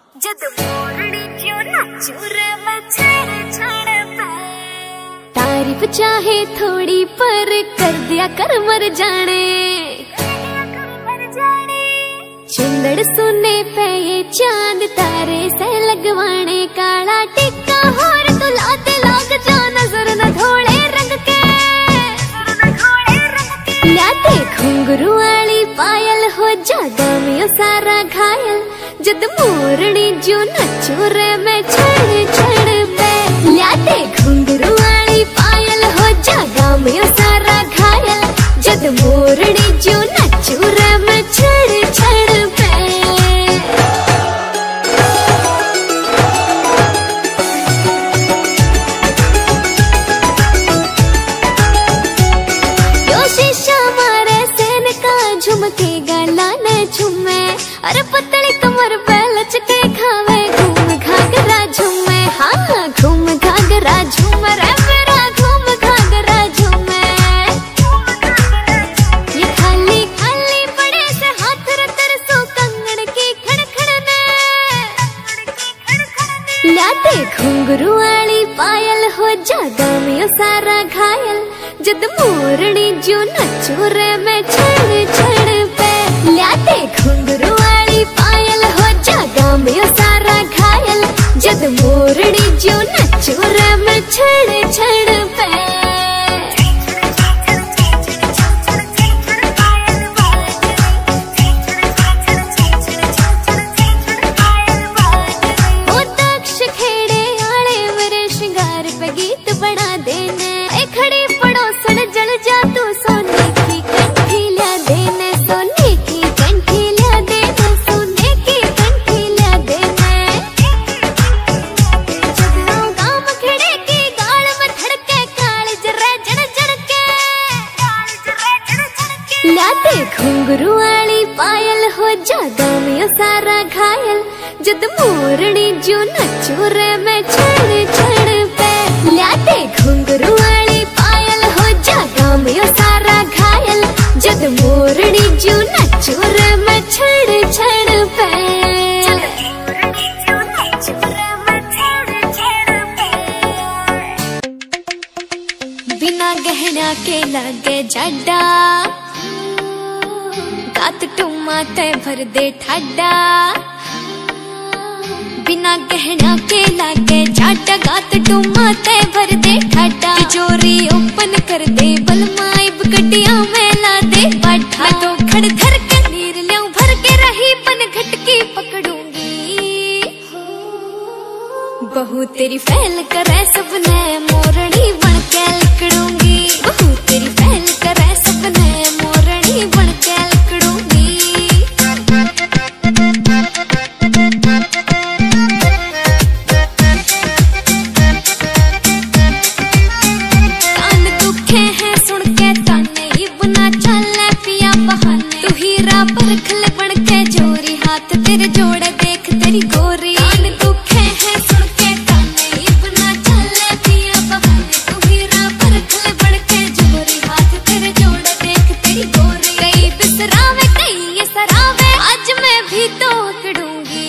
जद मोरनी क्यों नाचू रे मैं छेड़ छाड़ पे। तारीफ चाहे थोड़ी पर कर दिया कर मर जाने। चंदड़ सुने पे ये चांद तारे से लगवाने। काला टिक्का होर तो लाते लाग जा नजर न धोले रंग के। लाते घुंघरू वाली पायल हो जागा में सारा घायल। जद मोरनी जो नचू रे मैं छड़ छड़ पे। लाते घुंघरू वाली पायल हो जागा में सारा घायल। जद मोरनी जो नचू रे मैं छड़ छड़ पे। यो शीशा मारे सेन का झुमके गला न झुमे। अरे पतली कमर पे लचके खावे घूम घाघरा झूमे। हाँ घूम घाघरा झूमे रे मेरा घूम घाघरा झूमे। ये खाली खाली पड़े से हाथ रतर सो कंगन की खड़खड़ने। लाते घुंघरू वाली पायल हो जागा में सारा घायल। जद मोरनी जो नचू रे मैं छड़ छड़ पे। लाते घुंघरू वाली पायल हो जागा में सारा घायल। जद मोरनी जो नचू रे मैं छड़ छड़ पे। ओ दक्ष खेड़े आले मेरे श्रृंगार पे गीत बना देने। ए खड़ी पड़ोसन जल जा तू सोने की कंठी ला देने। सोने की कंठी ला देने। सोने की कंठी ला देने। जदों गाम खेड़े की गाल में धड़के काल जरे जड़ जड़ के। लाते घुंघरू वाली पायल हो जागा में सारा घायल। जद मोरनी जो नचू रे मैं छड़ छड़ पे। लाते घुंघरू वाली पायल हो जागा में सारा घायल। जद मोरनी जो नचू रे मैं छड़ छड़ पे। बिना गहना के लगे जड्डा। गात टुमा ते भर दे ठाडा। बिना गहना के लागे जाटा। गात टुमा ते भर दे ठाडा। तिजोरी ओपन कर दे बलमाइब गड्डिया में ला दे बाठा। मैं तो खड़ धर के नीर ल्याऊं भर के रही पन घटकी पकड़ूंगी। बहू तेरी फैल करे सबने मोरनी बन के लकड़ूंगी। बहू तेरी फैल करे सबने मोरनी बन के लकड़ूंगी। कान दुखे हैं सुन के ताने ये बुना चले पिया बहाने। तू हीरा परखल बन के जोरी हाथ तेरे जोड़े देख तेरी गोरी। कान दुखे हैं सुन के ताने ये बुना चले पिया बहाने। तू हीरा परखल बन के जोरी हाथ तेरे जोड़े देख तेरी गोरी। कई बिसरावे कई ये सरावे आज मैं भी तो अकड़ूंगी।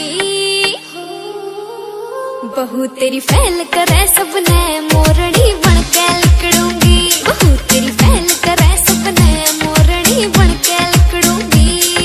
बहू तेरी फैल करे सबने मोरनी बन के लकड़ूंगी। बहू तेरी फैल करे सबने मोरनी बन के लकड़ूंगी।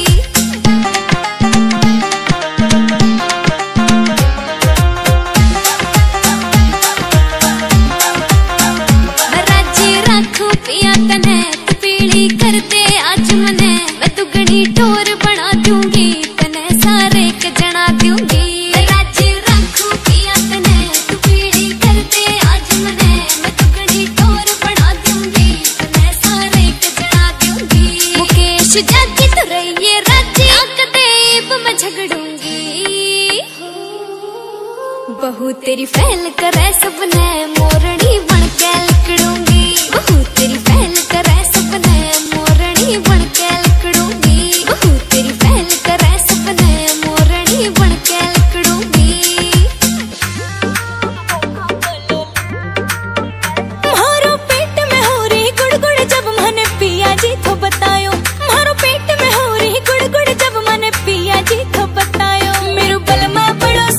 राजी राखू पिया तने तू पीली कर दे आज मने। मैं दुगनी टोर बना दूंगी तने सारे के जना दूंगी। राजी राखू पिया तने तू पीली कर दे आज मने। मैं दुगनी टोर बना दूंगी तने सारे के जना दूंगी। मुकेश जाती तो रहिए राजी आंख देब मैं झगड़ूंगी। बहू तेरी फैल करे सबने मोरनी बन के लकड़ूंगी। बहू तेरी फैल करे सबने मोरनी बन के लकड़ूंगी। बहू तेरी फैल करे सबने मोरनी बन के लकड़ूंगी। मारो पेट में हो रही गुड़गुड़ जब मैंने पिया जी तो बतायो। मारो पेट में हो रही गुड़गुड़ जब मैंने पिया जी तो बतायो। मेरो बलमा बड़ो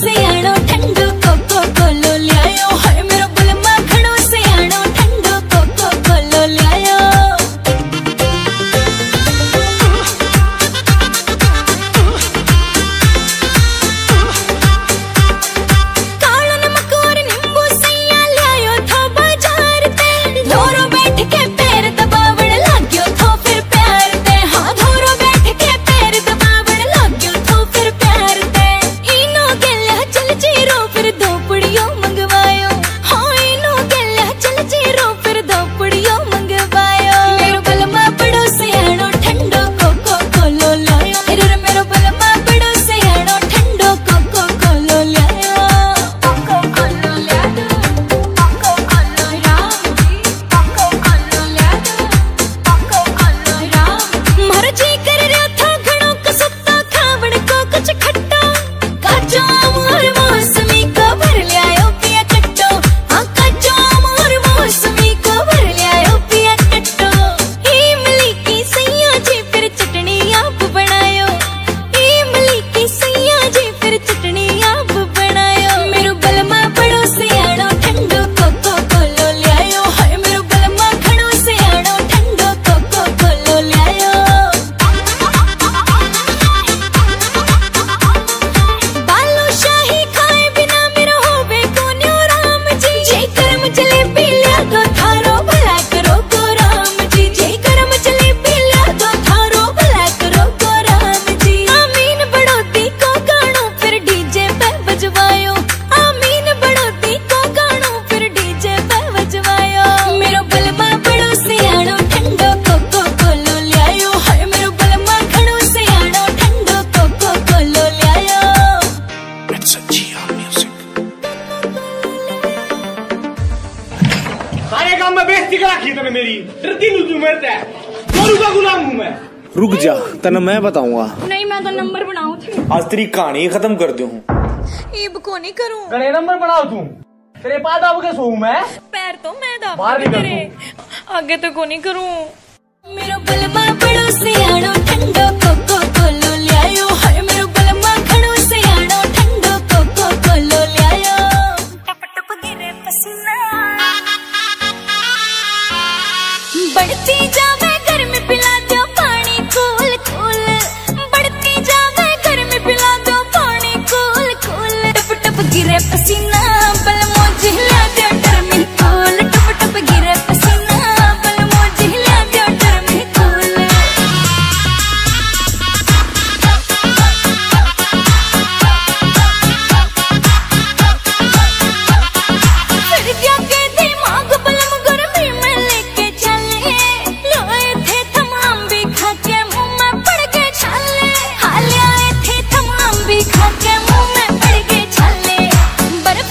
सारे काम में बेइज्जती करा की तूने मेरी। डरती नहीं तू मेरे से। गोरू का गुलाम हूँ मैं। रुक जा, तने मैं बताऊंगा। नहीं, मैं तो नंबर बनाऊ थी। आज तेरी कहानी खत्म कर दूं। ये को नहीं करूं। गणे नंबर बनाओ तू। तेरे पास दाब के सोऊं मैं। पैर तो मैं दाब बाहर निकल तेरे। आगे तो को नहीं करूं। मेरो बलमा बड़ो सियाणो ठंडो कोको कोलो ल्यायो। हाय मेरो बलमा खड़ो सियाणो ठंडो कोको कोलो ल्यायो। टप टप गिरे पसीना। बढ़ती जावे गर्मी पिला दो पानी कूल कूल। बढ़ती जावे गर्मी पिला दो पानी कूल कूल। टप टप गिरे पसीना बल मोजी ला दो टर्मी कूल। टप टप गिरे पसीना बल मोजी ला दो टर्मी कूल। फिर क्या के दिमाग बलम गर्मी में लेके चले। लोए थे तमाम भी खा के मुंह में पड़ गए छाले। हाले आए थे तमाम भी खा के मुंह में पड़ गए छाले। बर्फ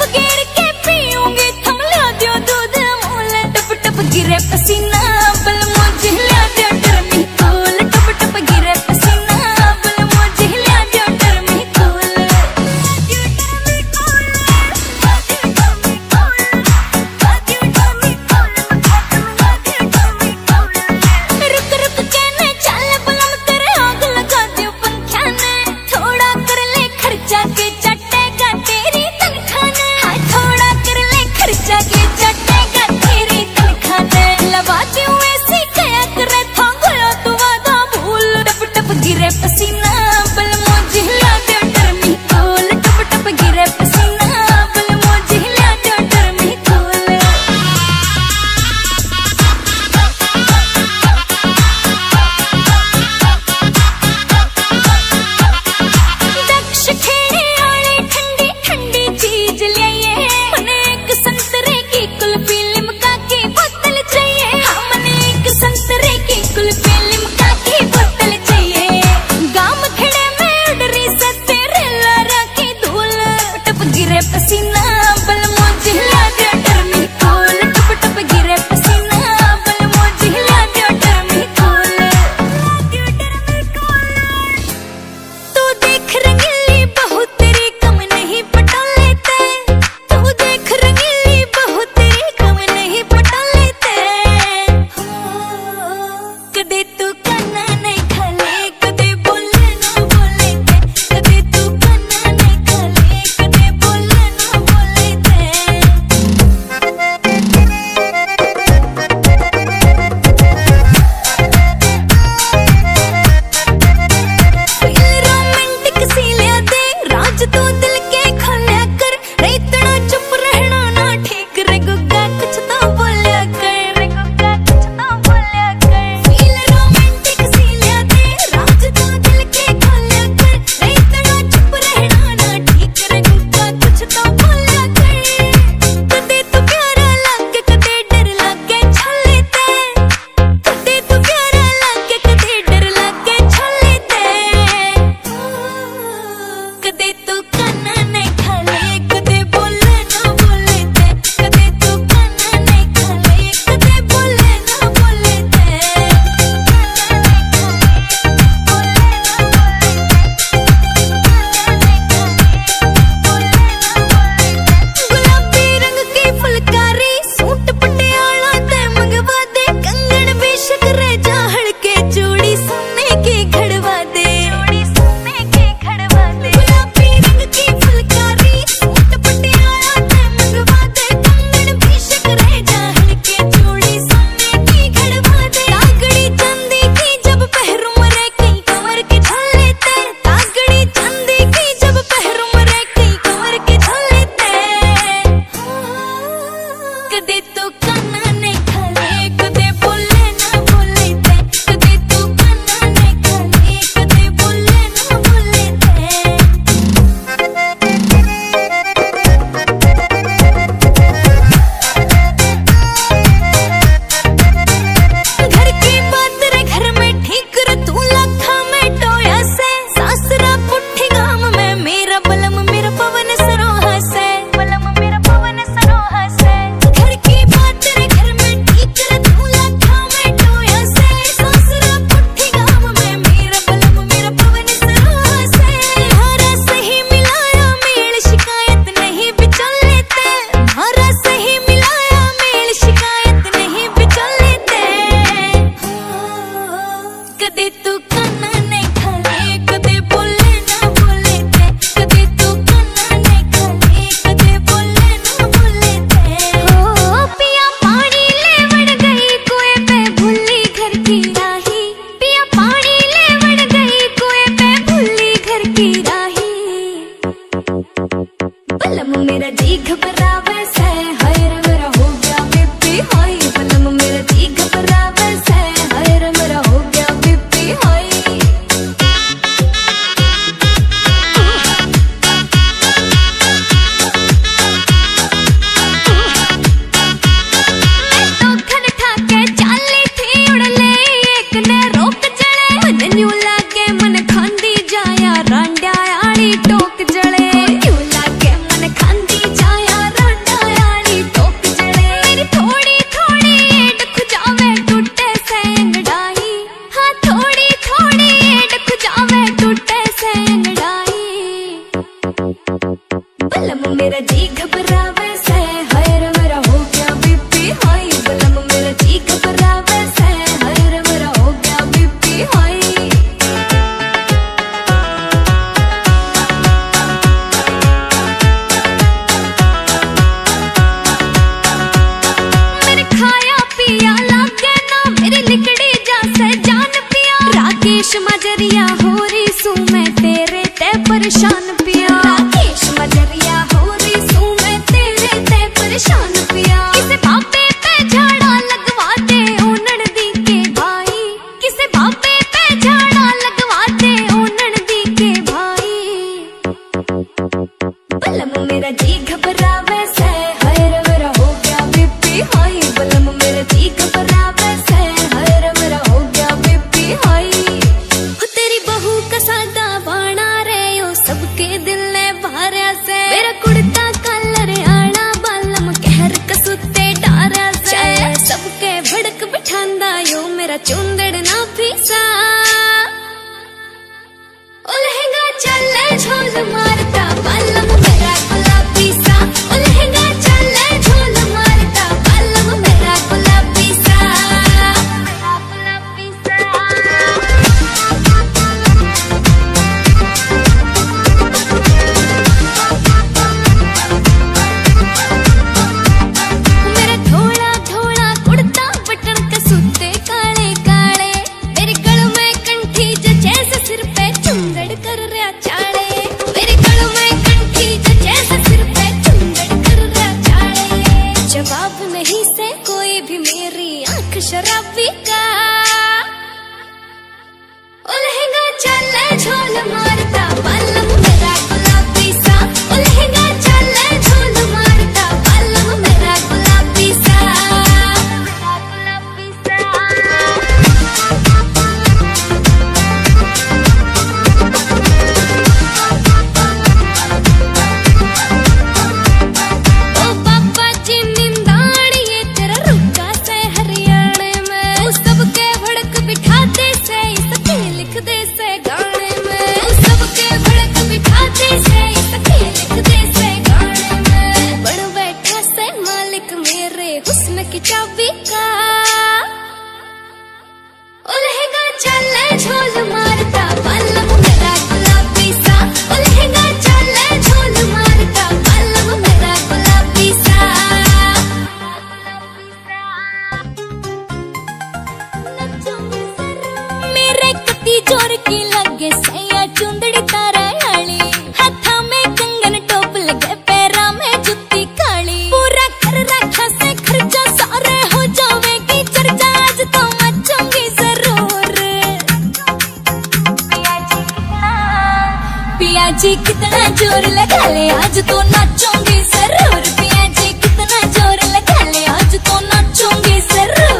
बलम मेरा जी घबरावे से, हाय रे मेरा हो गया बीपी हाई। बलम मेरा जी घबरावे से, हाय रे मेरा हो गया बीपी हाई। बलम मेरा जी घबरावे से, हाय रे मेरा हो गया बीपी हाई। बलम मेरा जी घबरावे से, हाय रे मेरा हो गया बीपी हाई। मेरे खाया पिया लागे ना, मेरी लिकड़ी जा से जान पिया। राकेश मजरिया हो रही सू मैं तेरे ते परेशान पिया। राकेश मजरिया हो रही सू मैं तेरे ते परेशान पिया। किसे बाबे पे झाड़ा लगवा दे ओनड़ दी के भाई। किसे बाबे पे झाड़ा लगवा दे ओनड़ दी के भाई। बलम मेरा जी घबरावे से, हाय रे मेरा हो गया बीपी हाई। बलम मेरा जी घबरावे से, हाय रे मेरा हो गया बीपी हाई। तेरी बहू का सादा बाणा रे ओ सबके दिल ने भार्या से। मेरा कुड़ता कलर आना बालम कहर कसुते डारा से। सबके भड़क बिठांदा यो मेरा चुंदड़ ना फीसा। ओ लहंगा चले झोल मारता बालम मेरा गुलाबी सा। ओ लहंगा चले झोल मारता बालम मेरा गुलाबी सा। मेरा गुलाबी सा। मेरा थोड़ा थोड़ा कुड़ता बटन कसूते काले काले। मेरे गल में कंठी जैसे सिर पे चुंदड़ कर रहा चाड़े। मेरे गल में कंठी जैसे सिर पे चुंदड़ कर रहा चाड़े। जवाब नहीं से कोई भी मेरी आंख शराबी का। ओ लहंगा चले झोल मारता बालम मेरा गुलाबी सा। ओ लहंगा चले झोल मारता बालम मेरा गुलाबी सा। मेरा गुलाबी सा। ओ पापा जी निंदाड़िए तेरा रुका से हरियाणे में। सबके भड़क बिठाते से सखी लिख दे से गाने में। सबके भड़क बिठाते से सखी लिख दे से गाने में। बड़ बैठा से मालिक मेरे हुस्न की चाबी का। ओ लहंगा चले झोल मारता बालम मेरा गुलाबी सा। ओ लहंगा चले झोल मारता बालम मेरा गुलाबी सा। मेरे कती जोर की लगे सैया चुंदड़ी तारा आली। हाथा में कंगन टोप लगे पैरा में जुत्ती काली। पूरा कर रखा से खर्चा सारे हो जावेगी चर्चा। आज तो मचूंगी जरूर। पिया जी कितना जोर लगा ले आज तो नाचूंगी जरूर। पिया जी कितना जोर लगा ले आज तो नाचूंगी जरूर।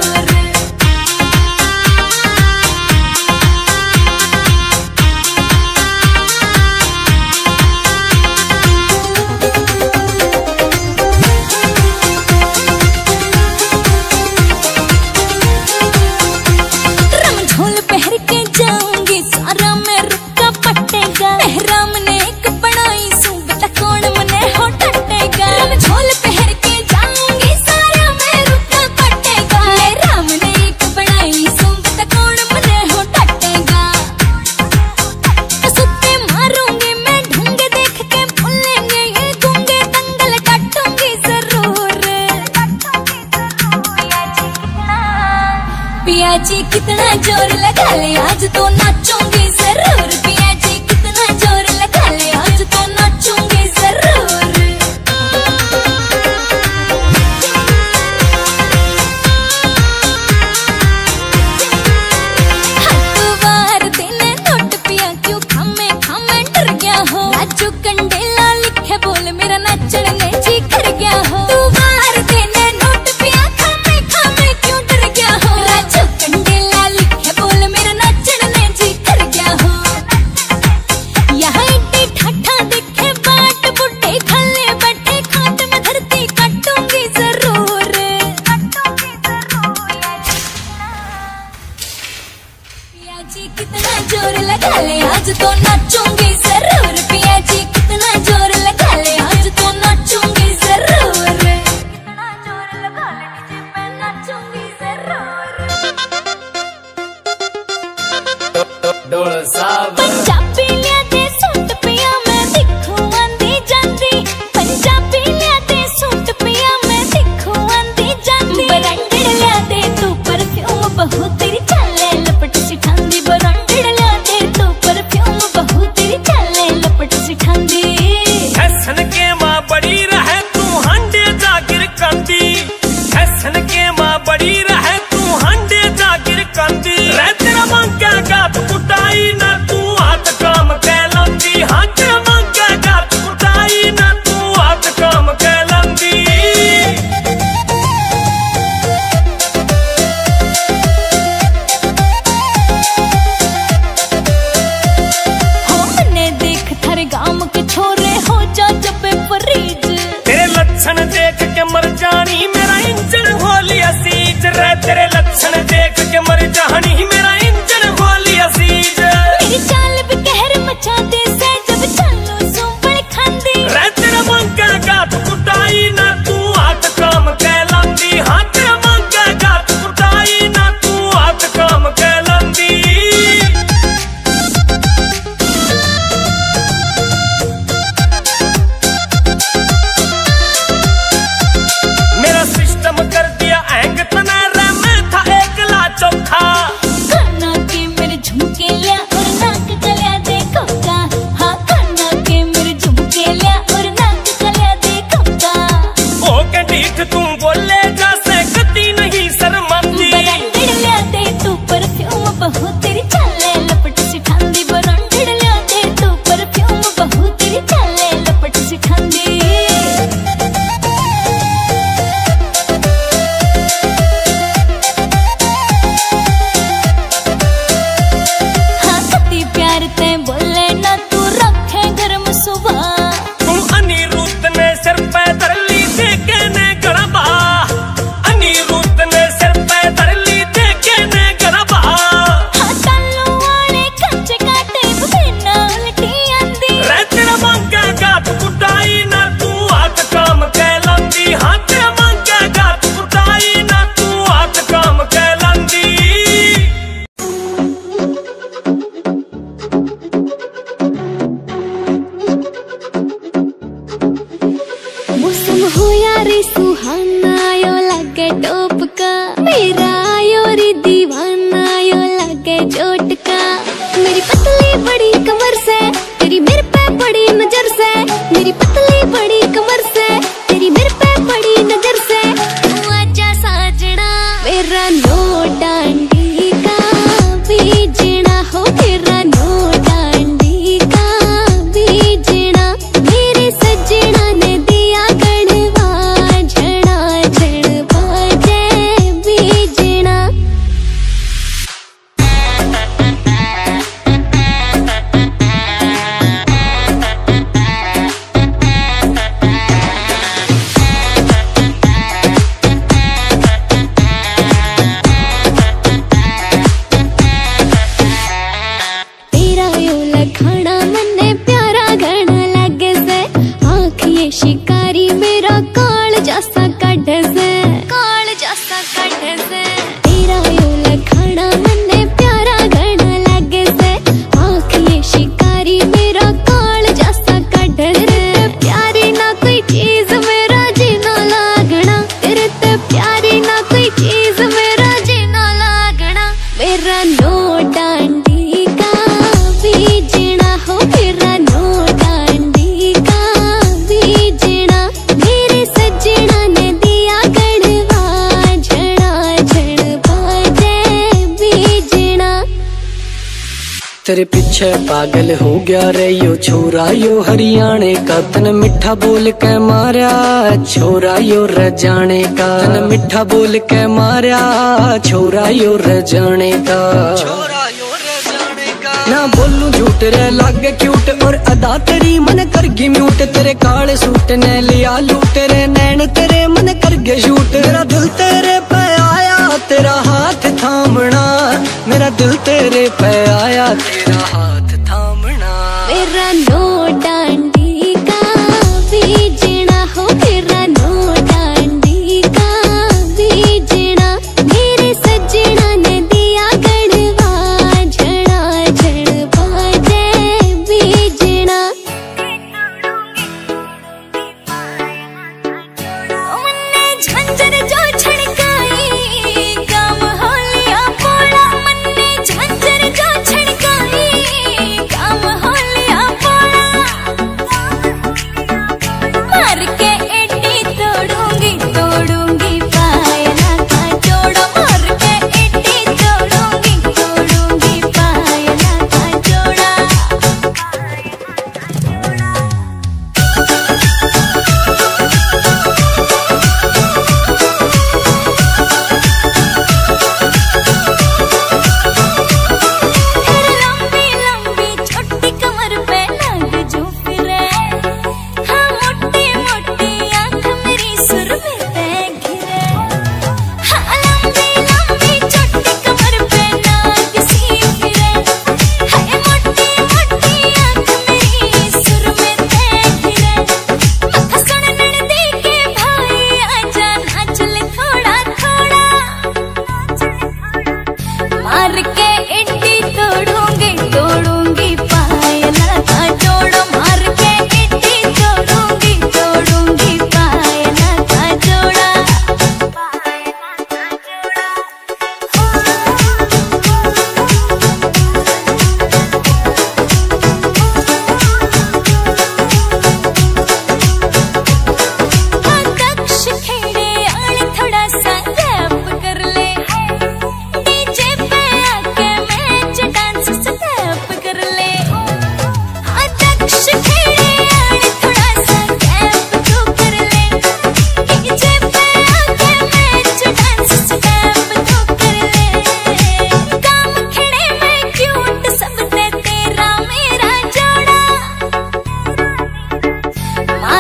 रमझोल पहर के जाऊंगी सारा मैं रुका पटेगा। मेहराम ने एक बनाई सूब तक कौन मने हो टटेगा। रमझोल पहर के जाऊंगी सारा मैं रुका पटेगा। मेहराम ने एक बनाई सूब तक कौन मने हो टटेगा। कसुत्ते मारूंगी मैं ढूंगे देख के भूलेंगे ये गूंगे। दंगल काटूंगी जरूर। पिया जी कितना जोर लगा ले आज तो नाचूंगी जरूर। पिया जी कितना जोर लगा ले आज तो नाचूंगी जरूर। लक्षण देख के मर जानी मेरा इंजन हो लिया सीज रे तेरे लक्षण देख के मर जानी मेरा इंजन हो लिया सीज मेरी चाल भी कहर मचाते से जब चलो सुंबल खांदी रे तेरा मांगा गात कुटाई ना तू हाथ काम कहलांदी हाँ तेरा मांगा गात कुटाई ना तू हाथ काम कहलांदी मेरा सिस्टम कर दिया हैंग तना रे मैं था एकला चौथा काना के मेरे झुमके लिया और नाक गलिया देखो का हाँ काना के मेरे झुमके लिया और नाक गलिया देखो का ओ के ठीक तू बोले जैसे कती नहीं शर्माती बरंडड़ लिया दे तू परफ्यूम बहु तेरी चाले लपट सी ठांदी बरंडड़ लिया दे तू परफ्यूम बहु तेरी चाले लपट सी ठांदी हाँ कती प्यार ते बोले ना तू रखे गर्म सुबह तू अनिरुद्ध ने सिर पे धर ली देखे ने गड़बा अनिरुद्ध ने सिर पे धर ली देखे ने गड़बा हाँ तालू वाले कंचे काटे बिना उल्टी आंदी रे तेरा मांगा गात कुटाई ना तू हाथ काम कहलांदी हाँ तेरा मांगा गात कुटाई ना तू हाथ काम कहलांदी मौसम हो यारे सुहाना यो लगे टोप का मेरा यो रे दीवाना यो लगे चोट का मेरी पतली बड़ी कमर से तेरी मेरे पे पड़ी नजर से मेरी पतली बड़ी कमर से तेरी मेरे पे पड़ी नजर से तू आजा साजना मेरा नो डांडी का बीजना हो मेरा नो डांडी का बीजना मेरे सजना ने दिया गणवा झड़ा झड़ बाजे बीजना तेरा यो लखाना मन्ने प्यारा घना लगे से आँख ये शिकारी मेरा काल जासा कढ़ से काल जासा कढ़ से तेरा यो लखाना मन्ने प्यारा घना लगे से आँख ये शिकारी मेरा काल जासा कढ़ से प्यारी ना कोई चीज मेरा जीना लागना तेरे ते प्यारी ना कोई चीज मेरा जीना लागना मेरा नो डांडी का बीजना हो मेरा नो डांडी का बीजना मेरे सजना ने दिया गणवा झड़ा झड़ बाजे बीजना तेरे पीछे पागल हो गया रे यो छोरा यो हरियाणे का तन मिठा बोल के मारा छोरा यो रजाने का तन मिठा बोल के मारा छोरा यो रजाने का ना बोलूं झूठ रे लागे क्यूट और अदा तेरी मन कर गई म्यूट तेरे काले सूट ने लिया लूट रे नैन तेरे मन कर गए शूट मेरा दिल तेरे पे आया तेरा हाथ थामना मेरा दिल तेरे पे आया तेरा हाथ थामना मेरा नो डांडी का बीजना हो मेरा नो डांडी का बीजना मेरे सजना ने दिया गणवा झड़ा झड़ बाजे बीजना मन्ने झंझर जो छड़काई काम हो लिया पोड़ा मन्ने झंझर जो छड़काई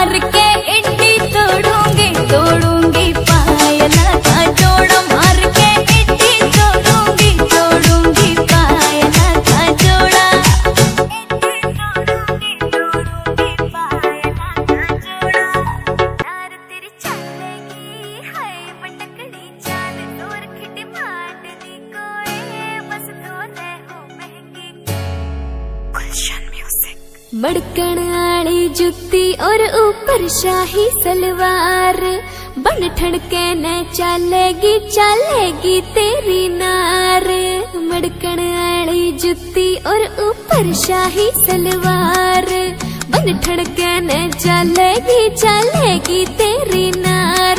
मार के इड्डी तोड़ूंगी तोड़ूंगी पायला का जोड़ा मार के इड्डी तोड़ूंगी तोड़ूंगी पायला का जोड़ा यार तेरी चलेगी हाय बटकड़ी चाल दूर खिटी माट दी कोई बस तो रहो महंगी गुलशन म्यूजिक। मड़कण आली जुत्ती और ऊपर शाही सलवार बन ठणके न चलेगी चलेगी तेरी नार। मड़कण आली जुत्ती और ऊपर शाही सलवार बन ठणके न चलेगी चलेगी तेरी नार।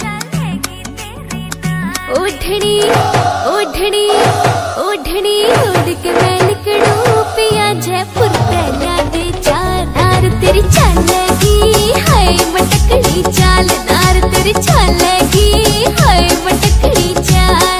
ओढ़नी ओढ़नी ओढ़नी ओढ़ के मैं निकलूं पिया जयपुर पहला दे चार नार तेरी चलेगी हाय मटकड़ी चाल नार तेरी चलेगी हाय मटकड़ी चाल।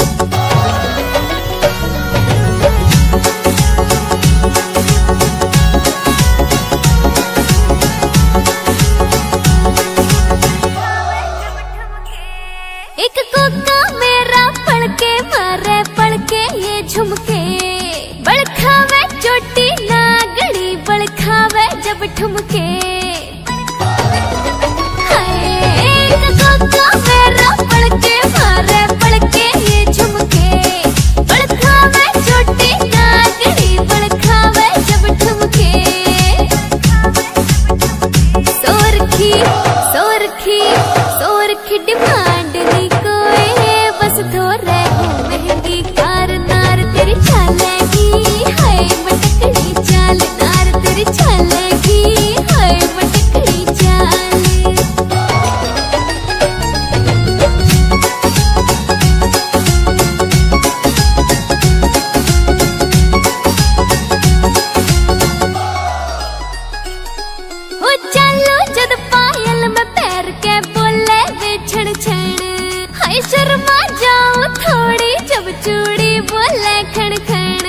एक कोका मेरा पड़के मारे पड़के ये झुमके बड़खावे चोटी नागड़ी बड़खावे जब ठुमके। एक कोका मेरा पड़के मारे पड़के ये झुमके बड़खावे चोटी नागड़ी बड़खावे जब ठुमके। सोरखी सोरखी सोरखी डिमांड दी कोई बस थोड़े हो महंगी कार नार तेरी चलेगी हाय मटकड़ी चाल नार तेरी चलेगी हाय मटकड़ी चाल। हो चलो जद पायल में पैर के बोले वे छण छण हाय शर्मा जाओ थोड़ी जब चूड़ी बोले खण खण।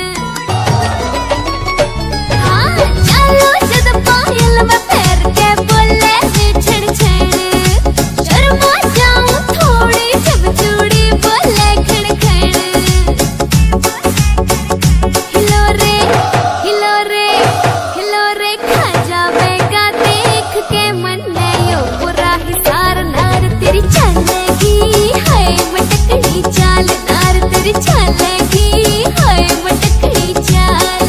हाँ चलो जद पायल में पैर के बोले वे छण छण शर्मा जाओ थोड़ी जब चूड़ी बोले खण खण। हिलो रे हिलो रे हिलो रे खा जावेगा देख के मन में यो पूरा हिसार नार तेरी चलेगी हाय मटकड़ी चाल नार तेरी चलेगी हाय मटकड़ी चाल।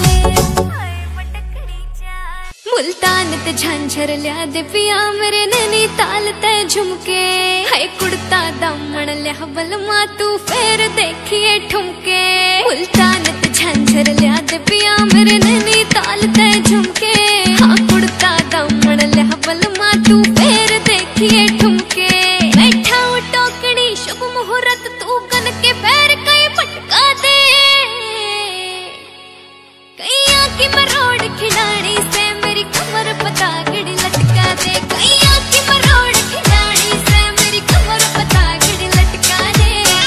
मुल्तान ते झांझर लिया दे पिया मेरे नैनीताल ते झुमके हाय कुड़ता दमन लिया बलमा तू फेर देखिए ठुमके। मुल्तान ते झांझर लिया दे पिया मेरे नैनीताल ते झुमके हाँ कुड़ता दमन लिया बलमा तू फेर देखिए ठुमके। बैठा वो टोकड़ी शुभ मुहूर्त तू कन के पैर कई पटका दे कैया की मरोड़ खिलाड़ी से मेरी कमर पता गड़ी लटका दे कैया की मरोड़ खिलाड़ी से मेरी कमर पता गड़ी लटका दे।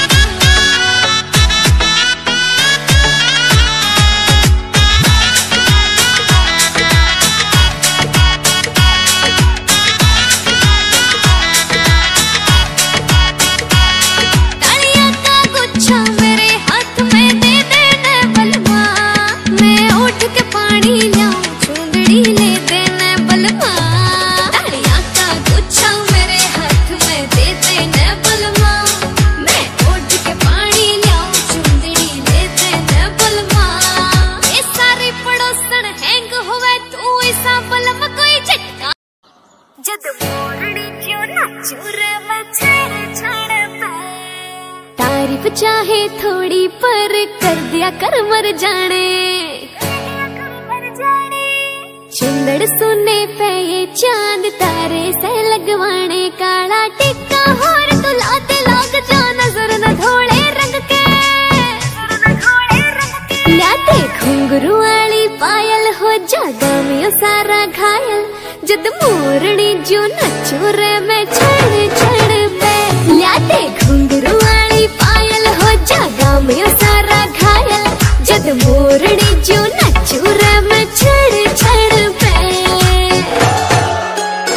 तालिया का गुच्छा मेरे हाथ में दे देने बलमा मैं उठ के पानी लाऊं चूंदड़ी ले देने बलमा। तालिया का गुच्छा मेरे हाथ में दे देने बलमा मैं उठ के पानी लाऊं चूंदड़ी ले देने बलमा। ये सारी पड़ोसन हैंग हुए तू ऐसा बलम कोई झटका जद मोरनी क्यों नाचू रे मैं छेड़ छाड़ पे। तारीफ चाहे थोड़ी पर कर दिया कर मर जाने चुंदड़ सुने पे ये चांद तारे से लगवाने काला टिक्का होर तो लाते लाग जा नजर न धोले रंग के लाते घुंघरू वाली पायल हो जागा में सारा घायल जद मोरनी जो नचू रे मैं छड़ छड़ पे लाते घुंघरू वाली पायल हो जागा में सारा घायल जद मोरनी जो नचू रे मैं छड़ छड़ पे।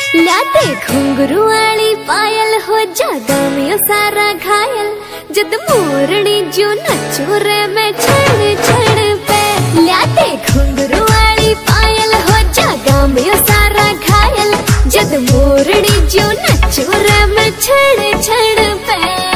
लाते घुंघरू वाली पायल हो जागा में सारा घायल जद मोरनी जो नचो रे मैं छड़ छड़ पे। लाते घुंघरू वाली पायल हो जागा में सारा घायल जद मोरनी जो नचो रे मैं छड़ छड़ पे।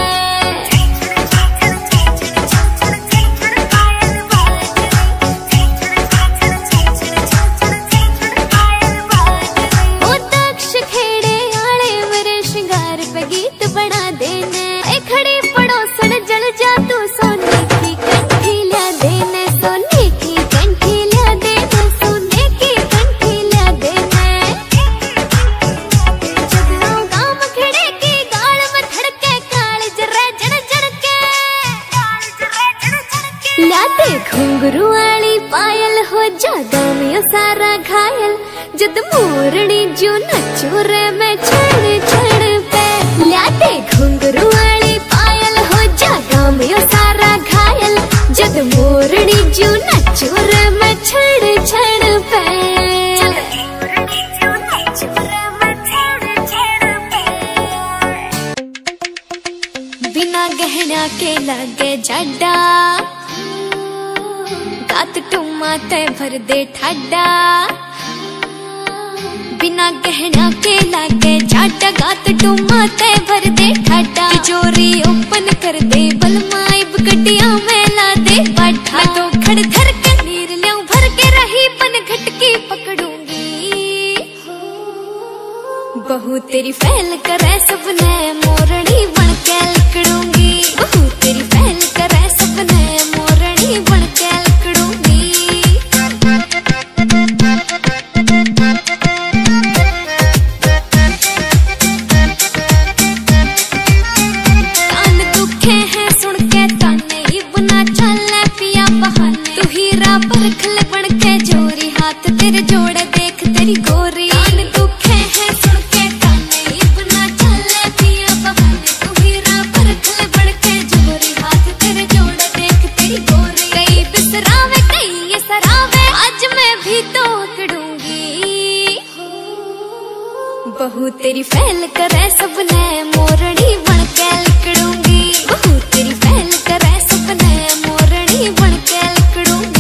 घुंघरू वाली पायल हो जागा में सारा घायल जद मोरनी जो नचो रे मैं छड़ छड़ पे। लाते घुंघरू वाली पायल हो जागा में सारा घायल जद मोरनी जो नचो रे मैं छड़ छड़ पे। बिना गहना के लगे जड्डा गात टुमा ते भर दे ठाडा। बिना गहना के लागे जाटा गात टुमा ते भर दे ठाडा। तिजोरी ओपन कर दे बलमाइब गड्डिया में ला दे बाठा। मैं तो खड़ धर के नीर ल्याऊं भर के रही बन घटकी पकड़ूंगी। बहू तेरी फैल करे सबने मोरनी बन के लिकड़ूंगी। बहू तेरी फैल करे सबने मोरनी बन के परखल बन के जोरी हाथ तेरे जोड़े देख तेरी गोरी। कान दुखे है सुन के ताने इतना चले पिया बहाने। तू हीरा परखल बन के जोरी हाथ तेरे जोड़े देख तेरी गोरी। कई बिसरावे कई ये सरावे आज मैं भी तो अकड़ूंगी। बहू तेरी फैल करे सबने मोरनी बन के लिकड़ूंगी। बहू तेरी फैल करे सबने मोरनी बन के लिकड़ूंगी।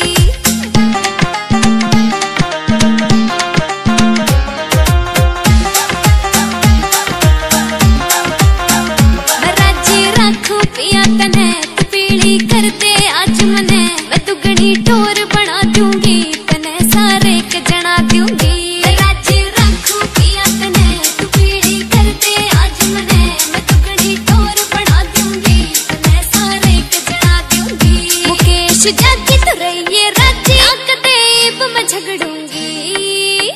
कर दे आज मने मैं दुगनी टोर बना दूंगी। तने सारे के जना दूंगी। राजी रखू पिया तने तू पीड़ी कर दे आज मने मैं दुगनी टोर बना दूंगी। तने सारे के जना दूंगी। मुकेश जाती तो रहिए राजी आक देव मैं झगड़ूंगी।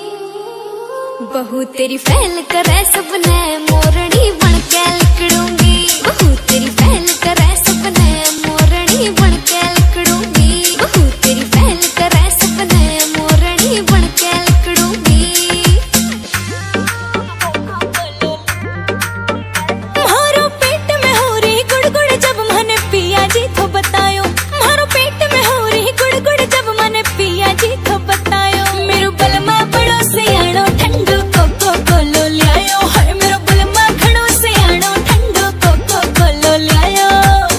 बहू तेरी फैल करे सबने मोरनी बन के लिकड़ूंगी। बहू तेरी फैल करे सबने मोरनी बन के लिकड़ूंगी। बहू तेरी फैल करे सबने मोरनी बन के लिकड़ूंगी। मारो पेट में हो रही गुड़गुड़ जब मैंने पिया जी तो बतायो। मारो पेट में हो रही गुड़गुड़ जब मैंने पिया जी तो बतायो। मेरो बलमा बड़ो से आनो ठंडो कोको कोलो ल्यायो। हाय मेरो बलमा घणो से आनो ठंडो कोको कोलो ल्यायो।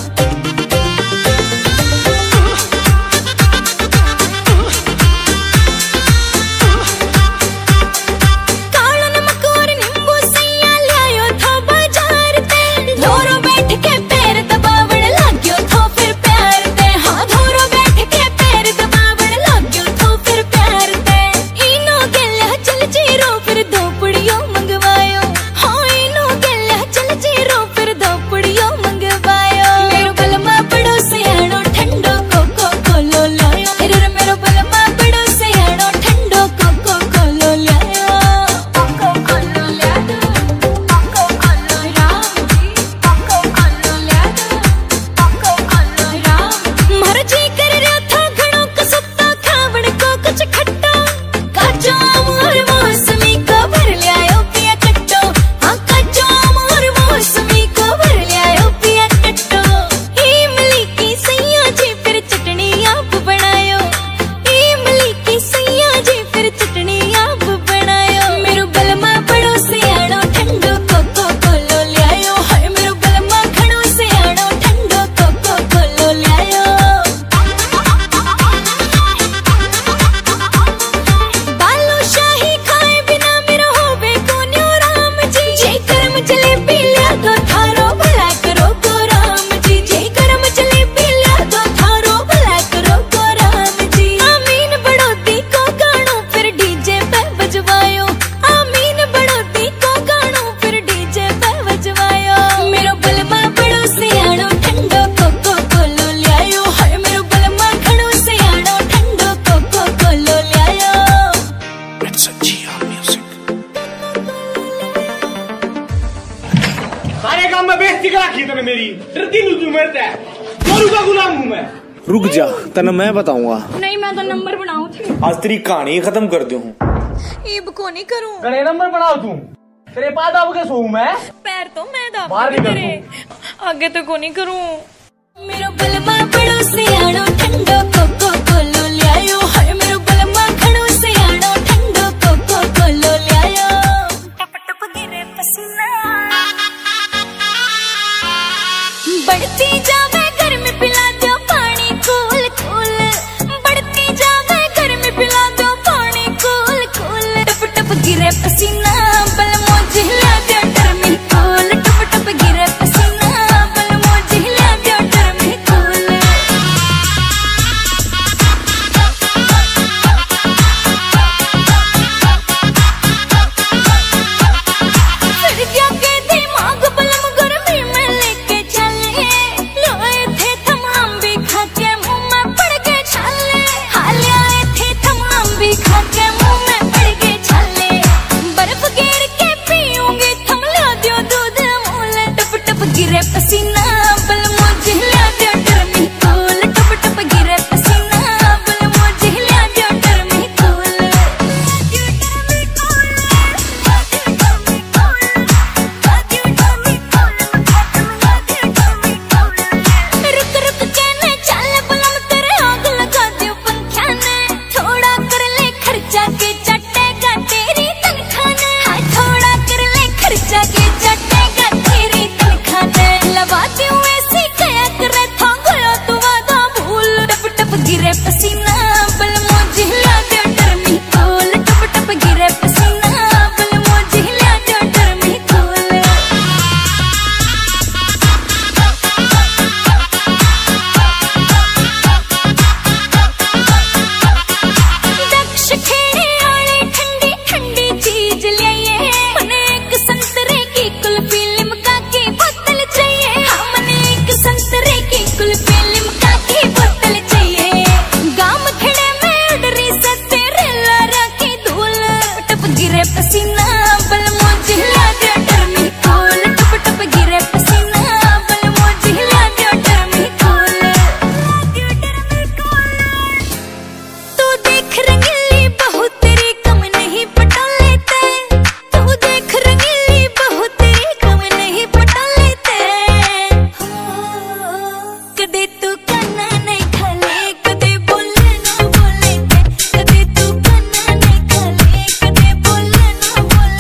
राखी तने मेरी डरती नहीं तू मेरे ते गोरू का गुलाम हूं मैं। रुक जा, तेन मैं बताऊंगा। नहीं मैं तो नंबर बनाऊं थी। आज तेरी कहानी खत्म कर दूं। ईब को नहीं करूं। गणे नंबर बनाओ तू। तेरे पास दाब के सोऊं मैं। पैर तो मैं दाब बाहर निकल तेरे आगे तो को नहीं करूं। मेरो बलमा बड़ो सियाणो ठंडो कोको कोलो ल्यायो हाय मेरो बलमा घणो सियाणो ठंडो कोको कोलो ल्यायो टप टप गिरे पसीना बढ़ती जावे गर्मी पिला दो पानी कूल कूल बढ़ती जावे गर्मी पिला दो पानी कूल कूल टप टप गिरे पसीना बलमो जिहला दो टर्मी कूल टप टप गिरे पसीना बलमो जिहला दो टर्मी कूल फिर क्या के दिमाग बलम गर्मी में लेके चले लोए थे तमाम भी खा के मुंह में पड़ गए छाले हाल आए थे तमाम भी खा के मुंह में पड़ गए छाले बर्फ गिर के पीऊंगी थम लो दियो दूध मूल टप टप गिरे पसीना बलमो जिहला दियो टर्मी कूल टप टप गिरे पसीना बलमो जिहला दियो टर्मी कूल रुक रुक के ने चल बलम तेरे आग लगा दियो पंखा ने थोड़ा कर ले खर्चा के चटेगा तेरी तनखा ने हाँ थोड़ा कर ले खर्चा के चटेगा तेरी तनखा ने लगा दियो ऐसी कया करे था गया तू वादा भूल टप टप गिरे पसीना बलमो जिहला दियो टर्मी कूल टप टप गिरे पसीना बलमो जिहला दियो टर्मी कूल दक्ष खेड़े आले ठंडी ठंडी चीज लाइए मने एक संतरे की कुल्फी लिमका की बोतल चाहिए हाँ मने एक संतरे की कुल्फी लिमका की बोतल चाहिए गाम खेड़े में उड़ रही से तेरे लारा की धूल टप गिरे पसीना बलमो जिहला दियो टर्मी कूल टप टप गिरे पसीना बलमो जिहला दियो टर्मी कूल तू देख रंगीली बहू तेरी कम नहीं पटा लेते तू देख रंगीली बहू तेरी कम नहीं पटा लेते कदे तू कन्ना नहीं खाले कदे बोले ना बोले कदे तू कन्ना नहीं खाले कदे बोले ना बोले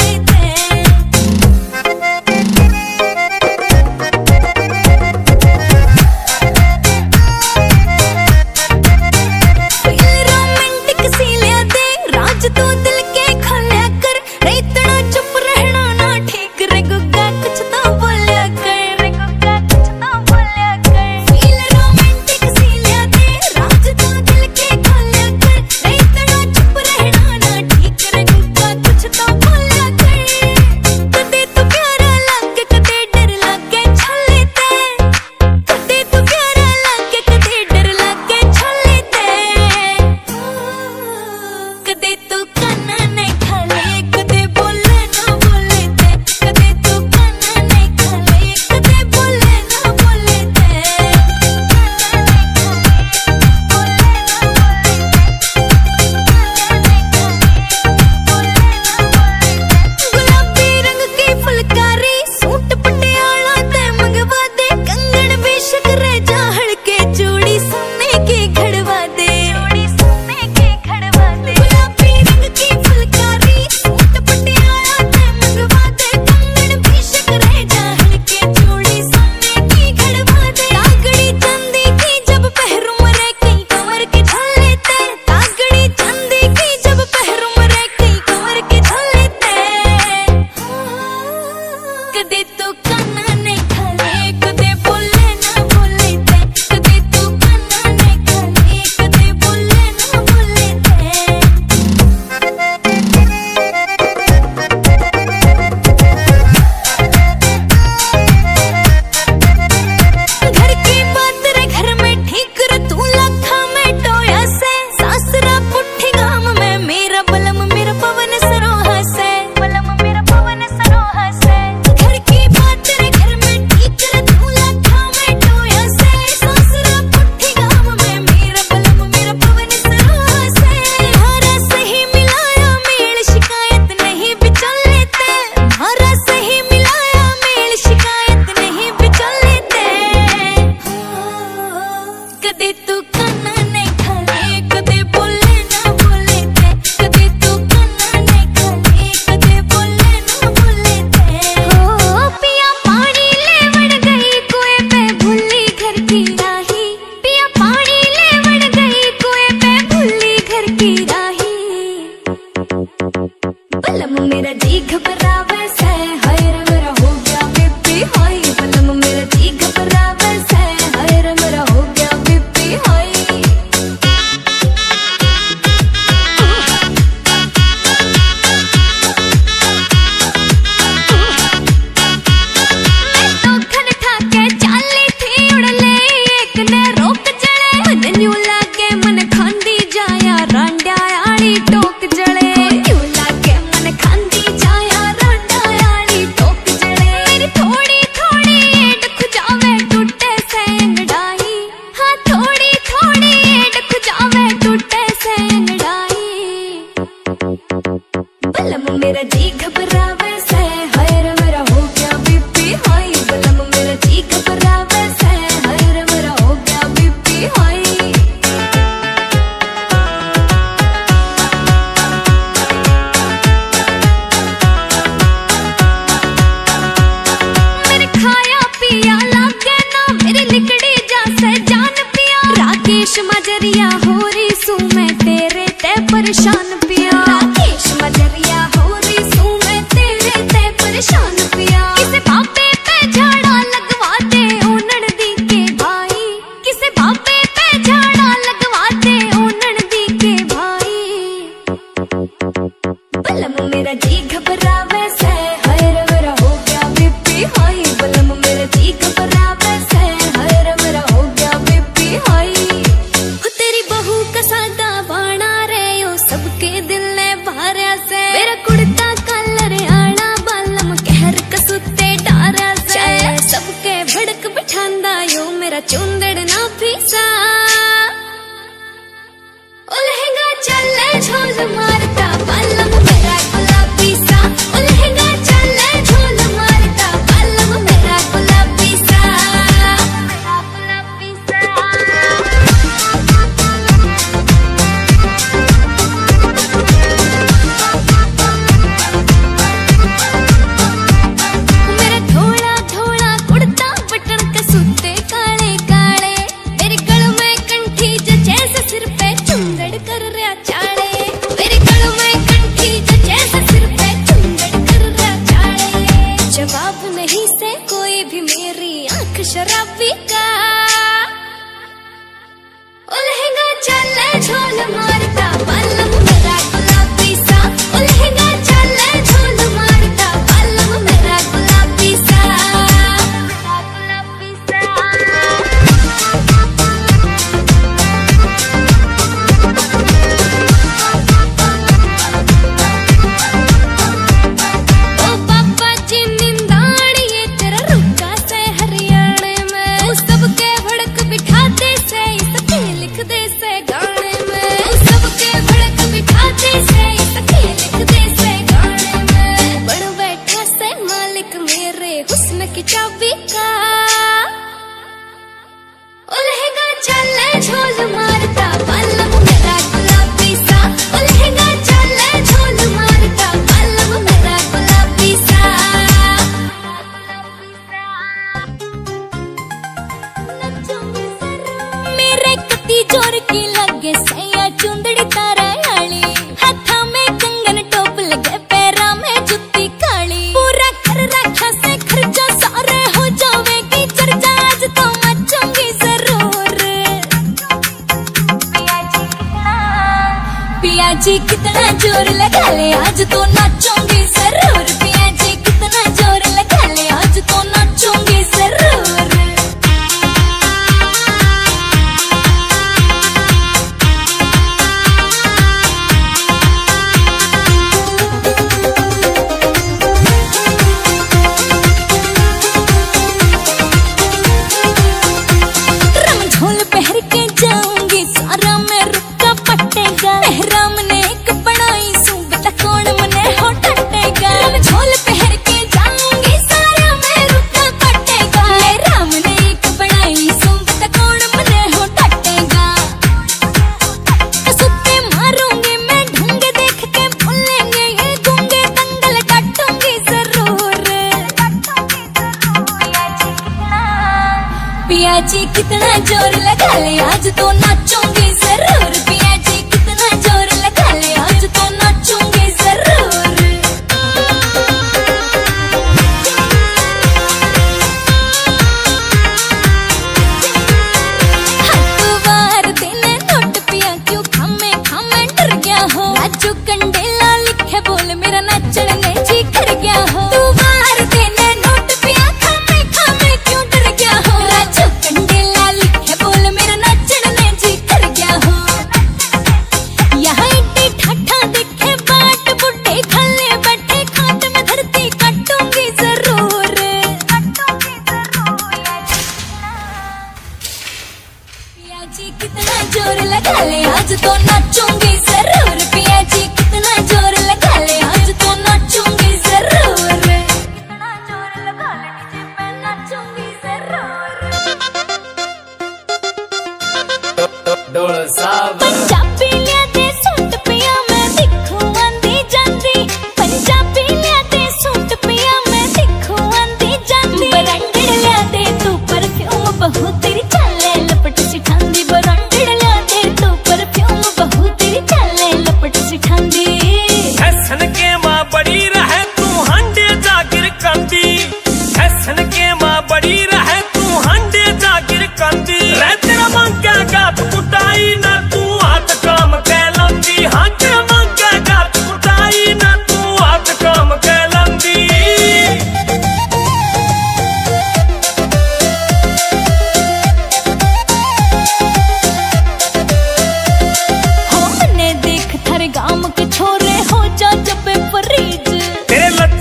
बलम मेरा जी घबरावे से, हाय रे मेरा हो गया बीपी हाई। बलम मेरा जी घबरावे से, हाय रे मेरा हो गया बीपी हाई। बलम मेरा जी घबरावे से, हाय रे मेरा हो गया बीपी हाई। बलम मेरा जी घबरावे से, हाय रे मेरा हो गया बीपी हाई। मेरे खाया पिया लागे ना, मेरी लिकड़ी जा से जान पिया। राकेश मजरिया हो रही सू मैं तेरे ते परेशान पिया। राकेश मजरिया हो रही सू मैं तेरे ते परेशान पिया। किसे बाबे पे झाड़ा लगवा दे ओनन दी के भाई। किसे बाबे पे झाड़ा लगवा दे ओनन दी के भाई। बलम मेरा जी घबरावे से, हाय रे मेरा हो गया बीपी हाई। बलम मेरा जी घबरावे से, हाय रे मेरा हो गया बीपी हाई। हो तेरी बहू का सादा बाणा रे, ओ सबके दिल ने भार्या से। मेरा कुड़ता कलर आना बालम कहर कसुते डारा से। सबके भड़क बिठांदा यो मेरा चुंदड़ ना फीसा। ओ लहंगा चले झोल मारता बालम मेरा गुलाबी सा। ओ लहंगा चले झोल मारता बालम मेरा गुलाबी सा। मेरा गुलाबी सा। मेरा थोड़ा थोड़ा कुड़ता बटन कसूते काले काले। मेरे गल में कंठी जैसे सिर पे चुंदड़ कर रहा चाड़े। मेरे गल में कंठी जैसे सिर पे चुंदड़ कर रहा चाड़े। जवाब नहीं से कोई भी मेरी आंख शराबी का। ओ लहंगा चले झोल मारता बालम मेरा गुलाबी सा। ओ लहंगा चले झोल मारता बालम मेरा गुलाबी सा। मेरा गुलाबी सा। ओ पापा जी निंदाड़िए तेरा रुका से हरियाणे में। उस सबके भड़क बिठाते से, सखी लिख दे से गाने में। उस सबके भड़क बिठाते से, सखी लिख दे से गाने में। बन बैठा से मालिक मेरे हुस्न की चाबी का। ओ लहंगा चले झोल मारता बालम मेरा गुलाबी सा। ओ लहंगा चले झोल मारता बालम मेरा गुलाबी सा। मेरे कती जोर की लगे सैया चुंदड़ी तारा आली। हाथा में कंगन टोप लगे पैरा में जुत्ती काली। पूरा कर रखा से खर्चा सारे हो जावेगी चर्चा। आज तो मचूंगी जरूर। पिया जी कितना जोर लगा ले, आज तो नाचूंगी जरूर। पिया जी कितना जोर लगा ले, आज तो नाचूंगी जरूर। रमझोल पहर के जाऊंगी सारा मैं रुक्का पटेगा। मेहराम ने एक बनाई सूबता कौन मने हो टटेगा। रमझोल पहर के जाऊंगी सारा मैं रुक्का पटेगा। मेहराम ने एक बनाई सूबता कौन मने हो टटेगा। कसुत्ते मारूंगी मैं ढंग देख के भूलेंगे ये गूंगे। दंगल काटूंगी जरूर। पिया जी कितना जोर लगा ले, आज तो नाचूंगी जरूर। पिया जी कितना जोर लगा ले, आज तो नाचूंगी जरूर।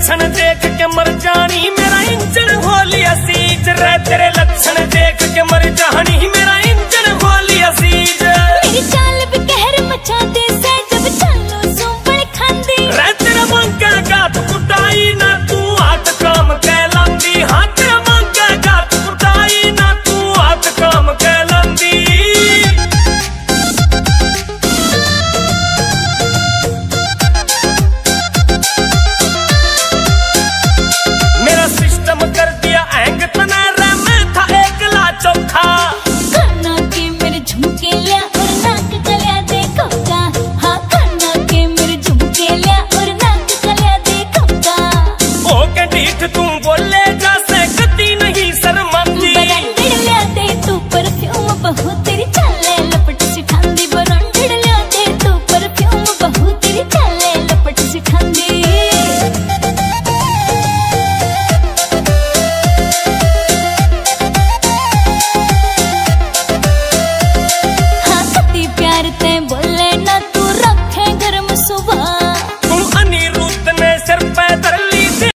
सन ते